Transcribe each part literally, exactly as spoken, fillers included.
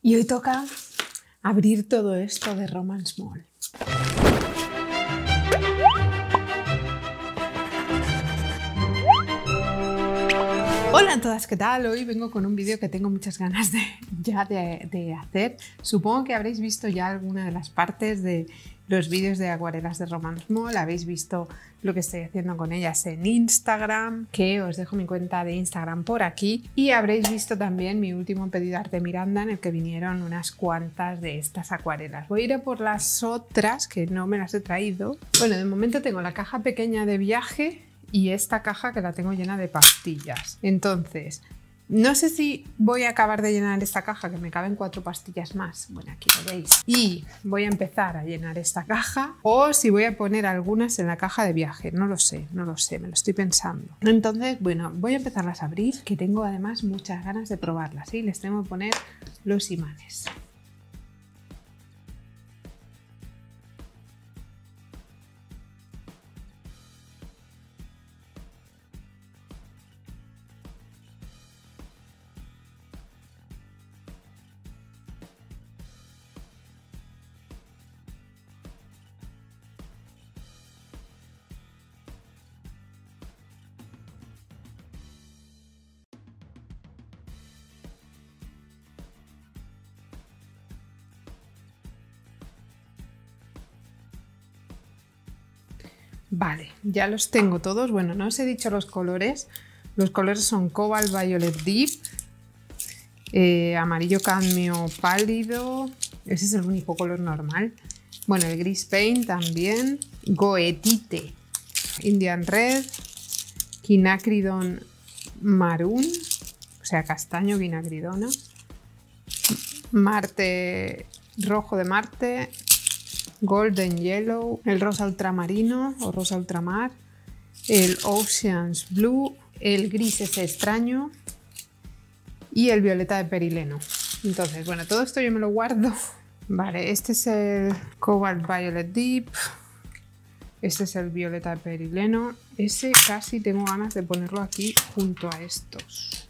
Y hoy toca abrir todo esto de Romance Mall. Hola a todas, ¿qué tal? Hoy vengo con un vídeo que tengo muchas ganas de, ya de, de hacer. Supongo que habréis visto ya alguna de las partes de los vídeos de acuarelas de Romance Mall. Habéis visto lo que estoy haciendo con ellas en Instagram, que os dejo mi cuenta de Instagram por aquí. Y habréis visto también mi último pedido Arte Miranda, en el que vinieron unas cuantas de estas acuarelas. Voy a ir a por las otras, que no me las he traído. Bueno, de momento tengo la caja pequeña de viaje y esta caja que la tengo llena de pastillas. Entonces, no sé si voy a acabar de llenar esta caja, que me caben cuatro pastillas más. Bueno, aquí lo veis. Y voy a empezar a llenar esta caja, o si voy a poner algunas en la caja de viaje. No lo sé, no lo sé, me lo estoy pensando. Entonces, bueno, voy a empezarlas a abrir, que tengo además muchas ganas de probarlas. ¿Sí? Les tengo que poner los imanes. Vale, ya los tengo todos. Bueno, no os he dicho los colores. Los colores son Cobalt Violet Deep, eh, amarillo cadmio pálido, ese es el único color normal. Bueno, el gris paint también, Goethite, Indian Red, Quinacridone Maroon, o sea, castaño quinacridona, Marte, rojo de Marte, Golden Yellow, el rosa ultramarino o rosa ultramar, el Oceans Blue, el gris ese extraño y el violeta de perileno. Entonces, bueno, todo esto yo me lo guardo. Vale, este es el Cobalt Violet Deep, este es el violeta de perileno. Ese casi tengo ganas de ponerlo aquí junto a estos.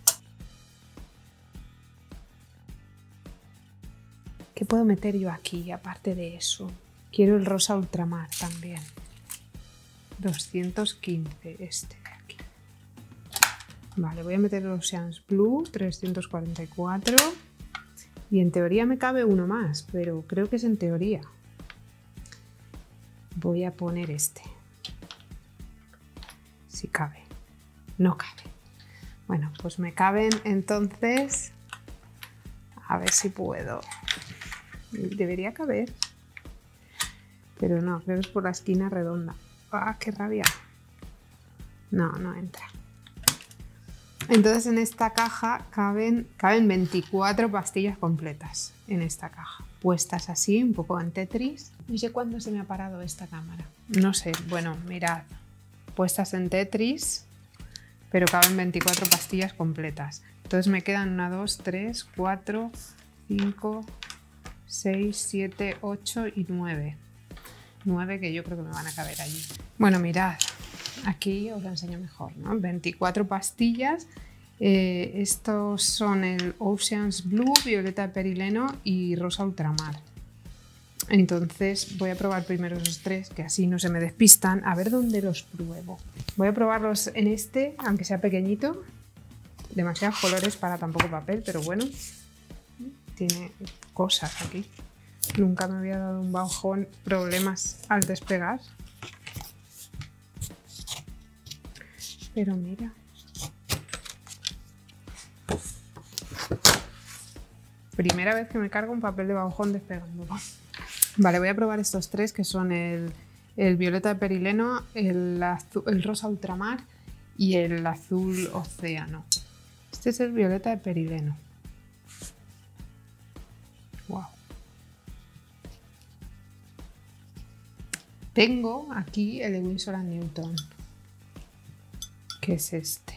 ¿Qué puedo meter yo aquí aparte de eso? Quiero el rosa ultramar también. doscientos quince, este de aquí. Vale, voy a meter el Oceans Blue, trescientos cuarenta y cuatro. Y en teoría me cabe uno más, pero creo que es en teoría. Voy a poner este. Si cabe. No cabe. Bueno, pues me caben entonces. A ver si puedo. Debería caber. Pero no, creo que es por la esquina redonda. ¡Ah, qué rabia! No, no entra. Entonces en esta caja caben, caben veinticuatro pastillas completas. En esta caja. Puestas así, un poco en Tetris. No sé cuándo se me ha parado esta cámara. No sé, bueno, mirad. Puestas en Tetris, pero caben veinticuatro pastillas completas. Entonces me quedan una, dos, tres, cuatro, cinco, seis, siete, ocho y nueve. nueve que yo creo que me van a caber allí. Bueno, mirad, aquí os lo enseño mejor, ¿no? veinticuatro pastillas. Eh, estos son el Oceans Blue, violeta de perileno y rosa ultramar. Entonces voy a probar primero esos tres, que así no se me despistan. A ver dónde los pruebo. Voy a probarlos en este, aunque sea pequeñito. Demasiados colores para tan poco papel, pero bueno. Tiene cosas aquí. Nunca me había dado un bajón, problemas al despegar. Pero mira. Primera vez que me cargo un papel de bajón despegándolo. Vale, voy a probar estos tres, que son el, el violeta de perileno, el, azul, el rosa ultramar y el azul océano. Este es el violeta de perileno. Wow. Tengo aquí el de Winsor and Newton, que es este.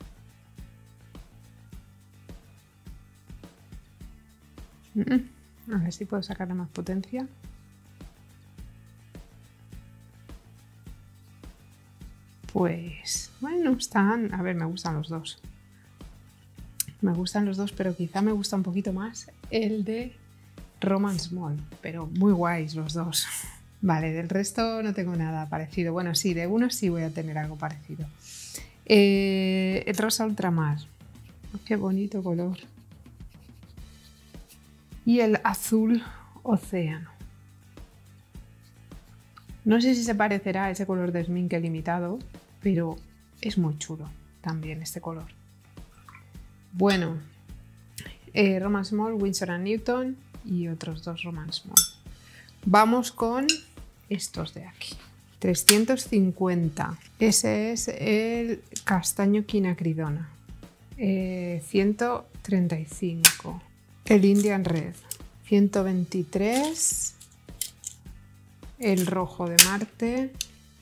A ver si puedo sacarle más potencia. Pues bueno, están... A ver, me gustan los dos. Me gustan los dos, pero quizá me gusta un poquito más el de Romance Mall, pero muy guays los dos. Vale, del resto no tengo nada parecido. Bueno, sí, de uno sí voy a tener algo parecido. Eh, el rosa ultramar. Oh, qué bonito color. Y el azul océano. No sé si se parecerá a ese color de Smink limitado, pero es muy chulo también este color. Bueno, eh, Romance Mall, Winsor and Newton y otros dos Romance Mall. Vamos con estos de aquí. trescientos cincuenta. Ese es el castaño quinacridona. Eh, ciento treinta y cinco. El Indian Red. ciento veintitrés. El rojo de Marte.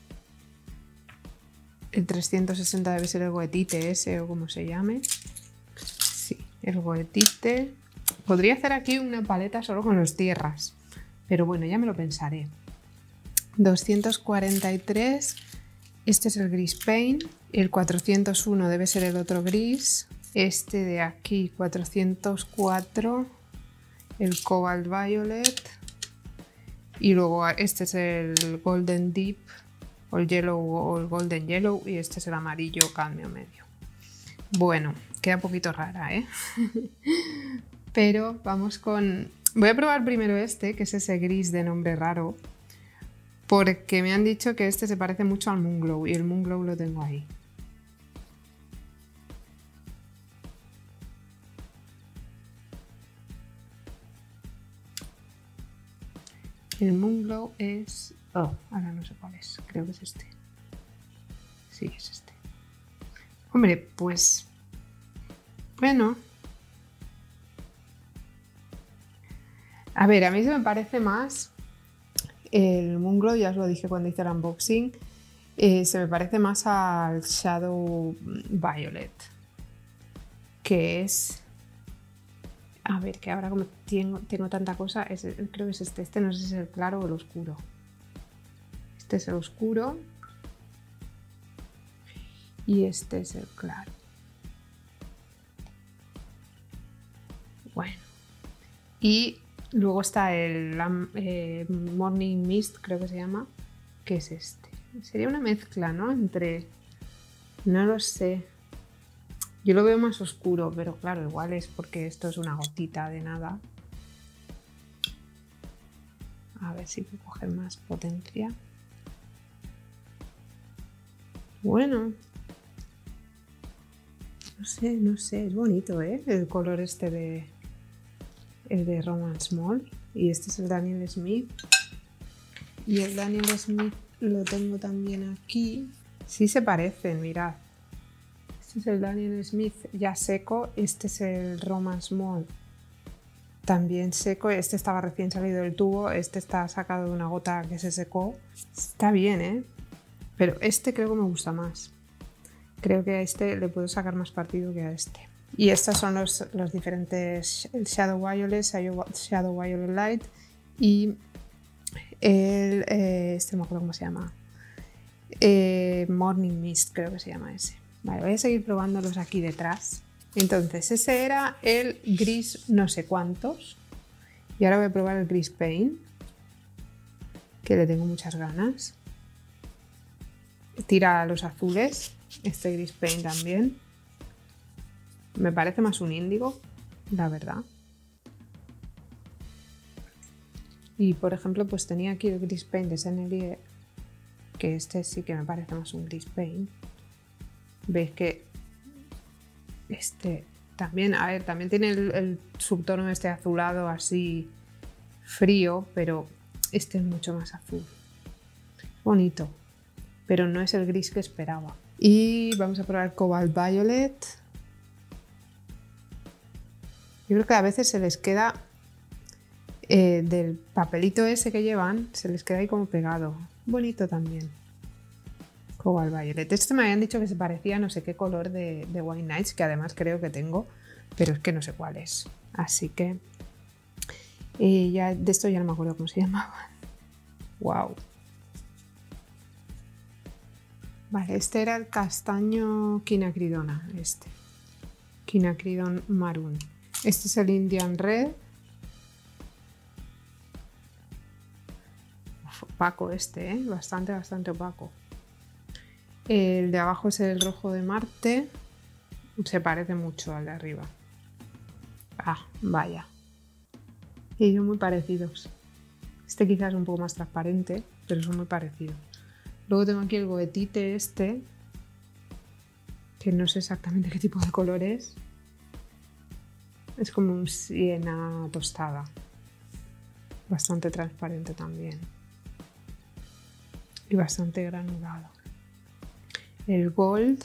El trescientos sesenta debe ser el goetite ese o como se llame. Sí, el goetite. Podría hacer aquí una paleta solo con los tierras, pero bueno, ya me lo pensaré. doscientos cuarenta y tres. Este es el gris paint. El cuatrocientos uno debe ser el otro gris. Este de aquí, cuatrocientos cuatro. El cobalt violet. Y luego este es el golden deep o el yellow o el golden yellow y este es el amarillo cadmio medio. Bueno, queda un poquito rara, ¿eh? Pero vamos con... Voy a probar primero este, que es ese gris de nombre raro, porque me han dicho que este se parece mucho al Moonglow y el Moonglow lo tengo ahí. El Moonglow es... Oh, ahora no sé cuál es. Creo que es este. Sí, es este. Hombre, pues... Bueno. A ver, a mí se me parece más... El Moonglow, ya os lo dije cuando hice el unboxing, eh, se me parece más al Shadow Violet. Que es... A ver, que ahora como tengo, tengo tanta cosa, es, creo que es este. Este no sé si es el claro o el oscuro. Este es el oscuro. Y este es el claro. Bueno. Y luego está el eh, Morning Mist, creo que se llama, que es este. Sería una mezcla, ¿no? Entre... No lo sé. Yo lo veo más oscuro, pero claro, igual es porque esto es una gotita de nada. A ver si puedo coger más potencia. Bueno. No sé, no sé. Es bonito, ¿eh? El color este de... El de Romance Mall. Y este es el Daniel Smith. Y el Daniel Smith lo tengo también aquí. Sí se parecen, mirad. Este es el Daniel Smith ya seco. Este es el Romance Mall también seco. Este estaba recién salido del tubo. Este está sacado de una gota que se secó. Está bien, ¿eh? Pero este creo que me gusta más. Creo que a este le puedo sacar más partido que a este. Y estos son los, los diferentes... El Shadow Violet, Shadow Violet Light y el... Eh, este no me acuerdo cómo se llama. Eh, Morning Mist creo que se llama ese. Vale, voy a seguir probándolos aquí detrás. Entonces, ese era el gris no sé cuántos. Y ahora voy a probar el gris paint, que le tengo muchas ganas. Tira a los azules. Este gris paint también. Me parece más un índigo, la verdad. Y por ejemplo, pues tenía aquí el gris paint de Sennelier, que este sí que me parece más un gris paint. Veis que este también, a ver, también tiene el, el subtono este azulado así frío, pero este es mucho más azul. Bonito, pero no es el gris que esperaba. Y vamos a probar Cobalt Violet. Yo creo que a veces se les queda eh, del papelito ese que llevan, se les queda ahí como pegado. Bonito también. Cobalt Violet. Este me habían dicho que se parecía a no sé qué color de, de White Nights, que además creo que tengo, pero es que no sé cuál es. Así que eh, ya, de esto ya no me acuerdo cómo se llamaban. Wow. Vale, este era el castaño quinacridona, este. Quinacridone Maroon. Este es el Indian Red. Uf, opaco este, ¿eh? Bastante, bastante opaco. El de abajo es el rojo de Marte. Se parece mucho al de arriba. Ah, vaya. Y son muy parecidos. Este quizás es un poco más transparente, pero son muy parecidos. Luego tengo aquí el goetite este, que no sé exactamente qué tipo de color es. Es como un siena tostada. Bastante transparente también. Y bastante granulado. El gold.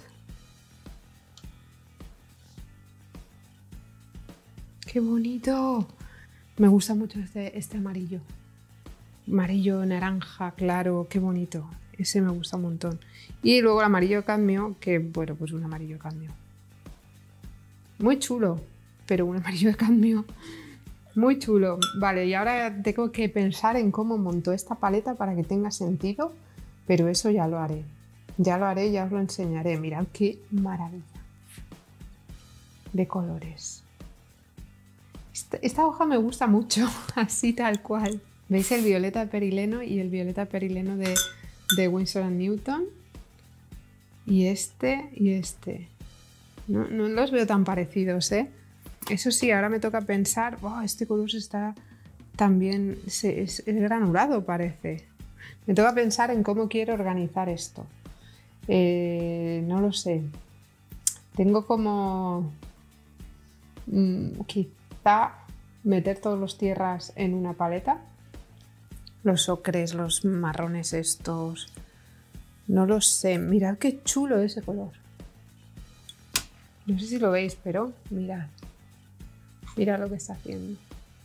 ¡Qué bonito! Me gusta mucho este, este amarillo. Amarillo, naranja, claro, qué bonito. Ese me gusta un montón. Y luego el amarillo cadmio, que bueno, pues un amarillo cadmio. Muy chulo, pero un amarillo de cadmio muy chulo. Vale, y ahora tengo que pensar en cómo monto esta paleta para que tenga sentido, pero eso ya lo haré. Ya lo haré, ya os lo enseñaré. Mirad qué maravilla de colores. Esta, esta hoja me gusta mucho, así tal cual. ¿Veis el violeta perileno y el violeta perileno de, de Winsor and Newton? Y este y este. No, no los veo tan parecidos, ¿eh? Eso sí, ahora me toca pensar, oh, este color se está también, se, es, es granulado parece. Me toca pensar en cómo quiero organizar esto. Eh, no lo sé. Tengo como mmm, quizá meter todos los tierras en una paleta. Los ocres, los marrones estos. No lo sé. Mirad qué chulo ese color. No sé si lo veis, pero mirad. Mirad lo que está haciendo.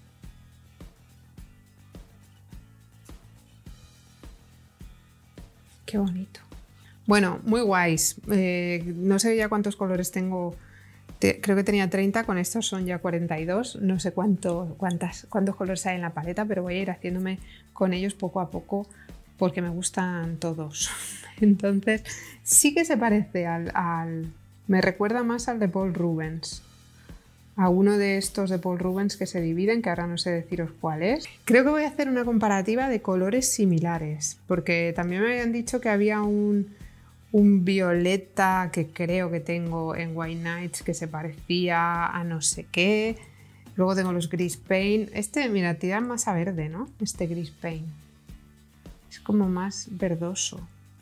Qué bonito. Bueno, muy guays. Eh, no sé ya cuántos colores tengo. Te, creo que tenía treinta, con estos son ya cuarenta y dos. No sé cuánto, cuántas, cuántos colores hay en la paleta, pero voy a ir haciéndome con ellos poco a poco porque me gustan todos. Entonces, sí que se parece al, al... Me recuerda más al de Paul Rubens. A uno de estos de Paul Rubens que se dividen, que ahora no sé deciros cuál es. Creo que voy a hacer una comparativa de colores similares, porque también me habían dicho que había un, un violeta que creo que tengo en White Nights que se parecía a no sé qué. Luego tengo los Gris Paint. Este, mira, tira más a verde, ¿no? Este Gris Paint. Es como más verdoso.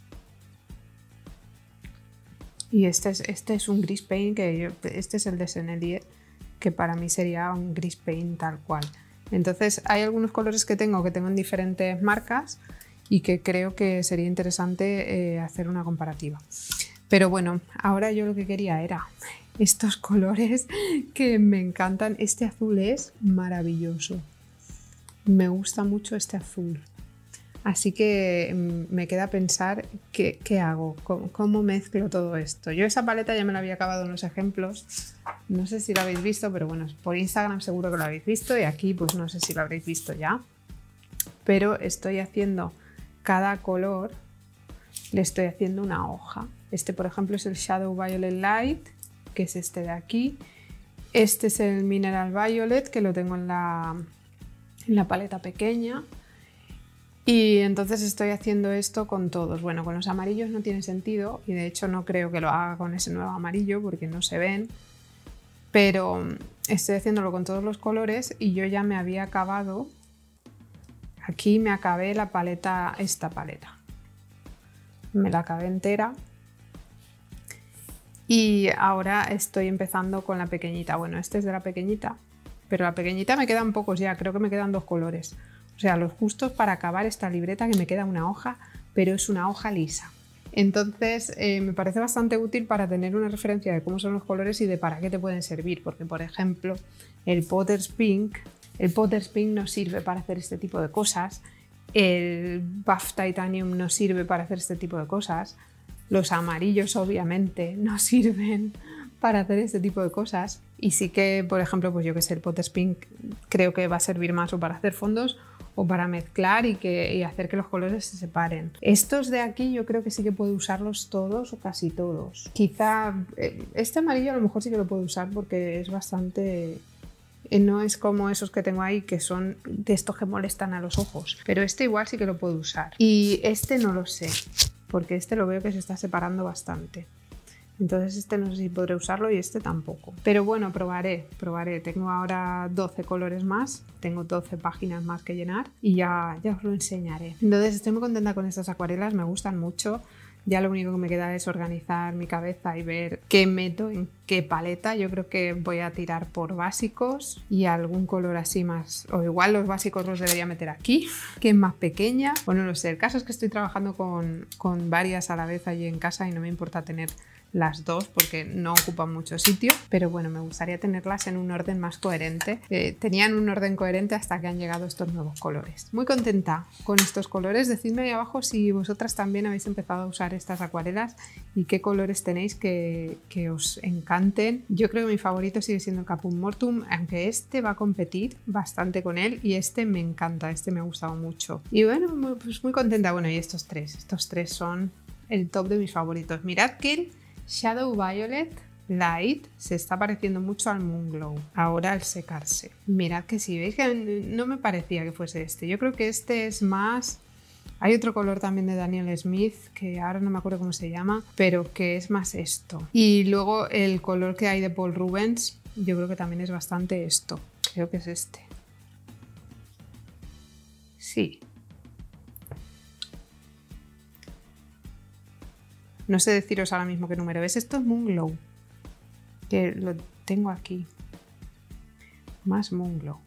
Y este es, este es un Gris Paint que yo, este es el de Sennelier, que para mí sería un Gris Paint tal cual. Entonces hay algunos colores que tengo que tengo en diferentes marcas y que creo que sería interesante eh, hacer una comparativa. Pero bueno, ahora yo lo que quería era estos colores que me encantan. Este azul es maravilloso. Me gusta mucho este azul. Así que me queda pensar qué, qué hago, cómo, cómo mezclo todo esto. Yo esa paleta ya me la había acabado en los ejemplos. No sé si lo habéis visto, pero bueno, por Instagram seguro que lo habéis visto y aquí pues no sé si lo habréis visto ya. Pero estoy haciendo cada color, le estoy haciendo una hoja. Este por ejemplo es el Shadow Violet Light, que es este de aquí. Este es el Mineral Violet, que lo tengo en la, en la paleta pequeña. Y entonces estoy haciendo esto con todos. Bueno, con los amarillos no tiene sentido y de hecho no creo que lo haga con ese nuevo amarillo porque no se ven. Pero estoy haciéndolo con todos los colores y yo ya me había acabado. Aquí me acabé la paleta, esta paleta. Me la acabé entera. Y ahora estoy empezando con la pequeñita. Bueno, este es de la pequeñita, pero la pequeñita me quedan pocos ya, creo que me quedan dos colores. O sea, los justos para acabar esta libreta, que me queda una hoja, pero es una hoja lisa. Entonces eh, me parece bastante útil para tener una referencia de cómo son los colores y de para qué te pueden servir. Porque, por ejemplo, el Potter's Pink, el Potter's Pink no sirve para hacer este tipo de cosas. El Buff Titanium no sirve para hacer este tipo de cosas. Los amarillos, obviamente, no sirven para hacer este tipo de cosas. Y sí que, por ejemplo, pues yo que sé, el Potter's Pink creo que va a servir más o para hacer fondos o para mezclar y, que, y hacer que los colores se separen. Estos de aquí yo creo que sí que puedo usarlos todos o casi todos. Quizá este amarillo a lo mejor sí que lo puedo usar porque es bastante... No es como esos que tengo ahí que son de estos que molestan a los ojos, pero este igual sí que lo puedo usar. Y este no lo sé, porque este lo veo que se está separando bastante. Entonces este no sé si podré usarlo y este tampoco. Pero bueno, probaré, probaré. Tengo ahora doce colores más, tengo doce páginas más que llenar y ya, ya os lo enseñaré. Entonces estoy muy contenta con estas acuarelas, me gustan mucho. Ya lo único que me queda es organizar mi cabeza y ver qué meto en qué paleta. Yo creo que voy a tirar por básicos y algún color así más... O igual los básicos los debería meter aquí, que es más pequeña. O no lo sé. El caso es que estoy trabajando con, con varias a la vez allí en casa y no me importa tener las dos porque no ocupan mucho sitio, pero bueno, me gustaría tenerlas en un orden más coherente. Eh, tenían un orden coherente hasta que han llegado estos nuevos colores. Muy contenta con estos colores. Decidme ahí abajo si vosotras también habéis empezado a usar estas acuarelas y qué colores tenéis que, que os encanten. Yo creo que mi favorito sigue siendo el Caput Mortuum, aunque este va a competir bastante con él y este me encanta, este me ha gustado mucho. Y bueno, muy, pues muy contenta. Bueno, y estos tres, estos tres son el top de mis favoritos. Mirad que el Shadow Violet Light se está pareciendo mucho al Moonglow ahora al secarse. Mirad que sí, veis que no me parecía que fuese este. Yo creo que este es más... Hay otro color también de Daniel Smith que ahora no me acuerdo cómo se llama, pero que es más esto. Y luego el color que hay de Paul Rubens yo creo que también es bastante esto. Creo que es este. Sí. No sé deciros ahora mismo qué número es. Esto es Moonglow, que lo tengo aquí. Más Moonglow.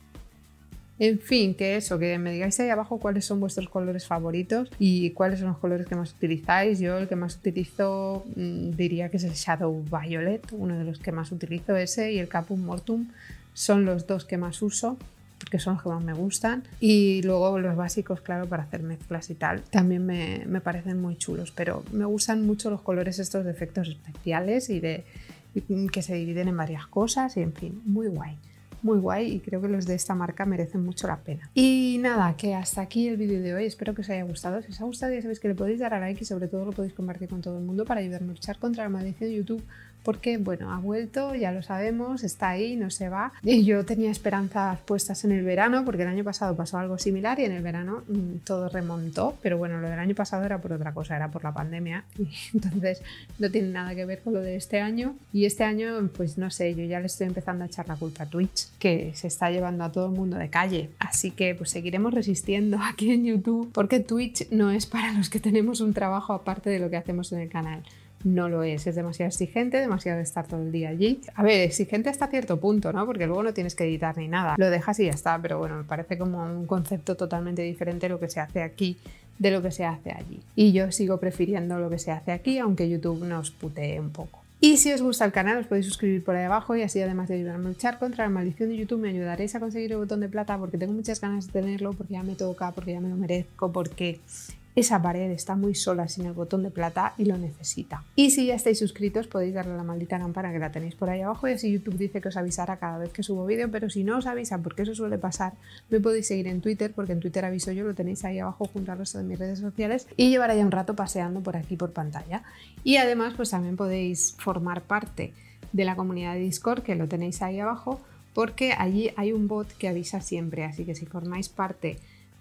En fin, que eso, que me digáis ahí abajo cuáles son vuestros colores favoritos y cuáles son los colores que más utilizáis. Yo el que más utilizo mmm, diría que es el Shadow Violet, uno de los que más utilizo, ese y el Caput Mortuum son los dos que más uso, porque son los que más me gustan. Y luego los básicos, claro, para hacer mezclas y tal, también me, me parecen muy chulos, pero me gustan mucho los colores estos de efectos especiales y de y que se dividen en varias cosas y en fin, muy guay. Muy guay y creo que los de esta marca merecen mucho la pena. Y nada, que hasta aquí el vídeo de hoy. Espero que os haya gustado. Si os ha gustado ya sabéis que le podéis dar a like y sobre todo lo podéis compartir con todo el mundo para ayudarme a luchar contra la maldición de YouTube, porque bueno, ha vuelto, ya lo sabemos, está ahí, no se va. Y yo tenía esperanzas puestas en el verano porque el año pasado pasó algo similar y en el verano mmm, todo remontó, pero bueno, lo del año pasado era por otra cosa, era por la pandemia y entonces no tiene nada que ver con lo de este año. Y este año pues no sé, yo ya le estoy empezando a echar la culpa a Twitch, que se está llevando a todo el mundo de calle, así que pues seguiremos resistiendo aquí en YouTube porque Twitch no es para los que tenemos un trabajo aparte de lo que hacemos en el canal. No lo es, es demasiado exigente, demasiado de estar todo el día allí. A ver, exigente hasta cierto punto, ¿no? Porque luego no tienes que editar ni nada, lo dejas y ya está, pero bueno, me parece como un concepto totalmente diferente lo que se hace aquí de lo que se hace allí. Y yo sigo prefiriendo lo que se hace aquí, aunque YouTube nos putee un poco. Y si os gusta el canal os podéis suscribir por ahí abajo y así además de ayudarme a luchar contra la maldición de YouTube me ayudaréis a conseguir el botón de plata porque tengo muchas ganas de tenerlo, porque ya me toca, porque ya me lo merezco, porque esa pared está muy sola sin el botón de plata y lo necesita. Y si ya estáis suscritos podéis darle a la maldita campana que la tenéis por ahí abajo y así YouTube dice que os avisará cada vez que subo vídeo, pero si no os avisa, porque eso suele pasar, me podéis seguir en Twitter, porque en Twitter aviso yo, lo tenéis ahí abajo junto al resto de mis redes sociales y llevaré ya un rato paseando por aquí por pantalla. Y además pues también podéis formar parte de la comunidad de Discord, que lo tenéis ahí abajo, porque allí hay un bot que avisa siempre, así que si formáis parte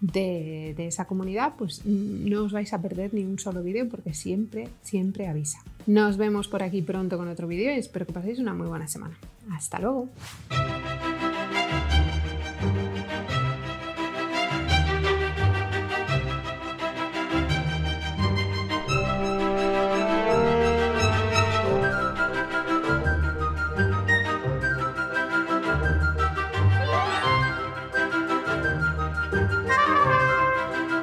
De, de esa comunidad pues no os vais a perder ni un solo vídeo porque siempre, siempre avisa. Nos vemos por aquí pronto con otro vídeo y espero que paséis una muy buena semana. ¡Hasta luego!